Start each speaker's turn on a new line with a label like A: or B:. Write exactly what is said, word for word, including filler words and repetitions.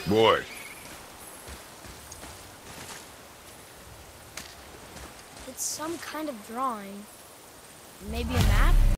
A: Boy.
B: It's some kind of drawing. Maybe a map?